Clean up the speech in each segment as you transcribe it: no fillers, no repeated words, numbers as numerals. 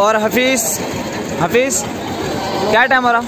और हफीज़ क्या टाइम हो रहा?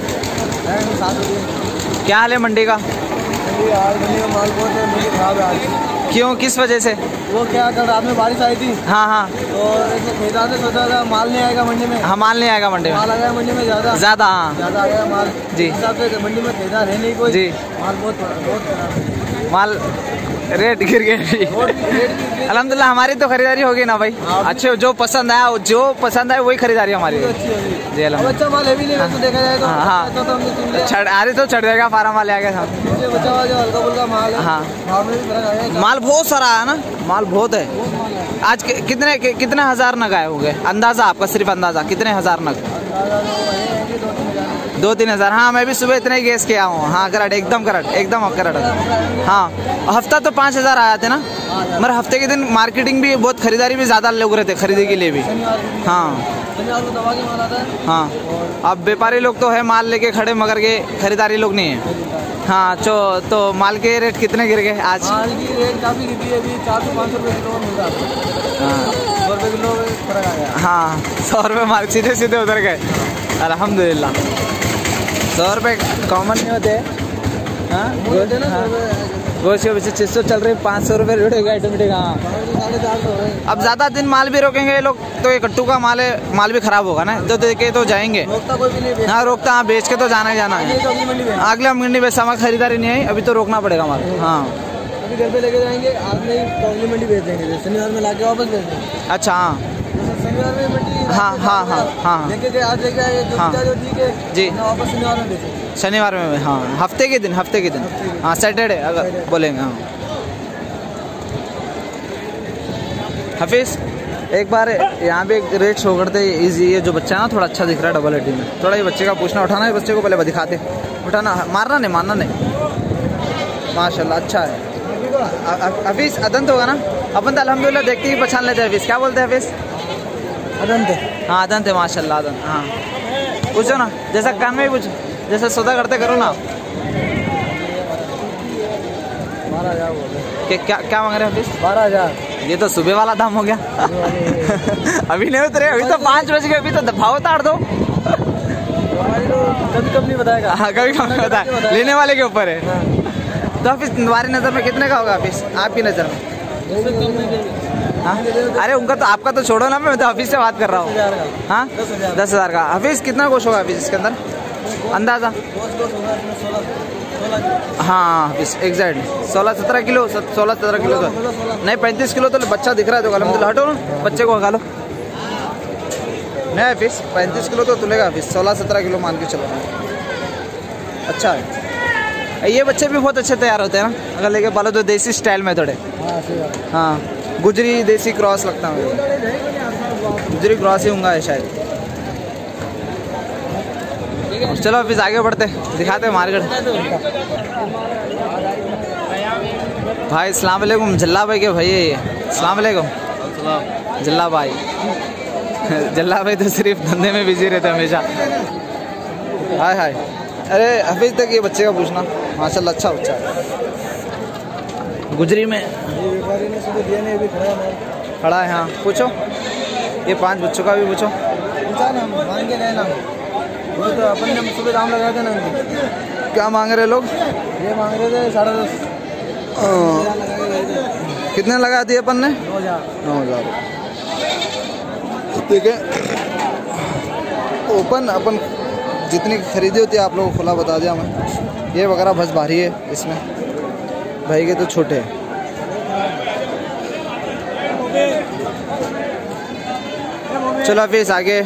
क्या हाल है मंडी का? मंडी का माल बहुत है, मंडी खराब है आज। क्यों, किस वजह से? वो क्या कल रात में बारिश आई थी। हाँ तो खरीदार ने सोचा था माल नहीं आएगा मंडी में। हाँ, माल नहीं आएगा मंडी में। माल आ गया मंडी में ज़्यादा। हाँ ज़्यादा आ गया माल जी। हिसाब से मंडी में खरीदार है नहीं कोई जी। माल बहुत खराब, माल रेट गिर गए। अल्हम्दुलिल्लाह हमारी तो खरीदारी होगी ना भाई। अच्छे जो पसंद आया वही खरीदारी हमारी जी। अच्छा माल है भी नहीं वैसे देखा जाए तो। हाँ तो चढ़ जाएगा, फार्म वाले आ गए साहब। बचा हुआ जो हल्का फुल्का माल है। हाँ माल बहुत सारा है ना, माल बहुत है। आज कितने हजार नग आए होंगे अंदाजा आपका? सिर्फ अंदाजा कितने हजार नग? 2-3 हज़ार। हाँ मैं भी सुबह इतने ही गैस किया हूँ। हाँ करट एकदम करट। हाँ हफ्ता तो 5 हज़ार आए थे ना, मगर हफ्ते के दिन मार्केटिंग भी बहुत, खरीदारी भी ज़्यादा लोग रहते खरीदी के लिए भी। हाँ अब व्यापारी लोग तो है माल लेके खड़े, मगर के खरीदारी लोग नहीं है। हाँ तो माल के रेट कितने गिर गए आज? माल की रेट काफ़ी गिरी है अभी, 400-500 रुपये किलो मिल रहा है। 100 रुपये किलो फर्क आ गया। हाँ 100 रुपये माल सीधे उधर गए। अल्हम्दुलिल्लाह 100 रुपये कॉमन नहीं होते। हाँ गोश्त के पीछे 600 चल रही, 500 रुपये जुड़ेगा ऑटोमेटिक। हाँ 450 अब ज़्यादा दिन माल भी रोकेंगे ये लोग तो ये कट्टू का माल भी खराब होगा ना, तो देके तो जाएंगे। रोकता कोई भी नहीं। हाँ रोकता, हाँ बेच के तो जाना ही जाना है। अगले मंडी में हमारी खरीदारी नहीं है अभी, तो रोकना पड़ेगा हमारा। हाँ अभी घर पे लेके जाएंगे, आज नहीं तो अगली मंडी भेज देंगे, शनिवार में लाके वापस भेज देंगे। अच्छा हाँ शनिवार में मंडी। हाँ लेके गए आज लेके आए जो ठीक है जी, वापस शनिवार में भेजेंगे। शनिवार में। हाँ हफ्ते के दिन हाँ सैटरडे अगर बोलेंगे। हाँ हफीज़ एक बार यहाँ पे एक रेट शो करते इजी, ये जो बच्चा है ना थोड़ा अच्छा दिख रहा है डबल एडी में, थोड़ा ये बच्चे का पूछना, उठाना है बच्चे को पहले दिखाते, उठाना, मारना नहीं माशाल्लाह अच्छा है। हफीज़ अदंत होगा ना? अपन तो अल्हम्दुलिल्लाह देखते ही पहचान लेते हैं। हफीज़ क्या बोलते हैं हफीज़? अदंत। हाँ अदंत है माशाल्लाह अदंत। हाँ पूछो ना, जैसा कान में ही पूछो, जैसा सौदा करते करो ना। 12,000 क्या मांग रहे हैं हफीज़? 12,000। ये तो सुबह वाला दाम हो गया। अभी नहीं उतरे, अभी तो 5 बज गए, अभी तो भाव उतार दो। कभी कम नहीं बताएगा। हाँ कभी कम नहीं बताया, लेने वाले के ऊपर है। तो हफीज़ तुम्हारी नज़र में कितने का होगा हफीज़, आपकी नज़र में? हाँ अरे उनका तो, आपका तो छोड़ो ना, मैं तो हफीज़ से बात कर रहा हूँ। हाँ 10,000 का। हफीज़ कितना गोश्त होगा हफीज़ इसके अंदर अंदाज़ा? हाँ हफीज़ एग्जैक्ट 16-17 किलो, 16-17 किलो तो नहीं, 35 किलो तो बच्चा दिख रहा है तो अल्हम्दुलिल्लाह। हटो ना बच्चे को हगा लो। नहीं हफीज़ 35 किलो तो तुलेगा हफीज़, 16-17 किलो मान के चलो। अच्छा है, ये बच्चे भी बहुत अच्छे तैयार होते हैं ना अगर लेके पालो तो, देसी स्टाइल में थोड़े। हाँ गुजरी देसी क्रॉस लगता है मुझे, गुजरी क्रॉस ही होगा है शायद। चलो फिर आगे बढ़ते, दिखाते हैं मार्केट। भाई अस्सलाम वालेकुम, जल्ला भाई के भाई है ये। अस्सलाम वालेकुम जल्ला भाई। जल्ला भाई तो सिर्फ धंधे में बिजी रहते हमेशा। हाय अरे हफीज़ तक ये बच्चे का पूछना, माशाल्लाह अच्छा बच्चा है। गुजरी में खड़ा है। हाँ पूछो, ये 5 बच्चों का भी पूछो। वो तो अपन ने सुबह दाम लगाया था ना। क्या मांग रहे लोग? ये मांग रहे थे 10.5। कितने लगा दिए अपन ने? 9,000। ठीक है ओपन, अपन जितनी खरीदी होती है आप लोगों को खुला बता दिया मैं। ये वगैरह बस भारी है इसमें, भाई के तो छोटे हैं। चलो हफीज़ आगे।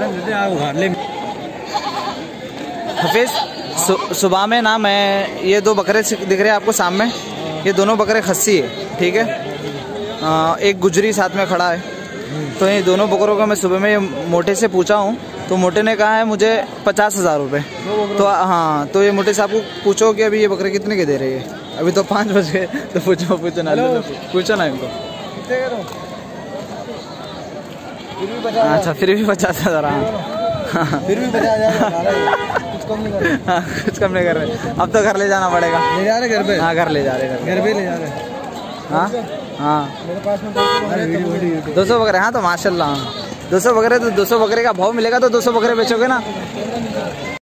हफीज़ सुबह में ना मैं ये 2 बकरे दिख रहे हैं आपको सामने, ये दोनों बकरे खस्सी है ठीक है। एक गुजरी साथ में खड़ा है। तो ये दोनों बकरों का मैं सुबह में ये मोटे से पूछा हूँ, तो मोटे ने कहा है मुझे 50,000 रुपये। तो हाँ तो ये मोटे साहब को पूछो कि अभी ये बकरे कितने के दे रही है। अभी तो 5 बज गए, तो पूछो ना इनको। अच्छा फिर भी 50,000। हाँ फिर भी 50,000 कुछ कम नहीं कर रहे। अब तो घर ले जाना पड़ेगा। ले जा रहे घर पे? हाँ घर ले जा रहे, घर पे ले जा रहे। हाँ मेरे पास में 200 बकरे। हाँ तो माशाल्लाह 200 बकरे, तो 200 बकरे का भाव मिलेगा तो 200 बकरे बेचोगे ना।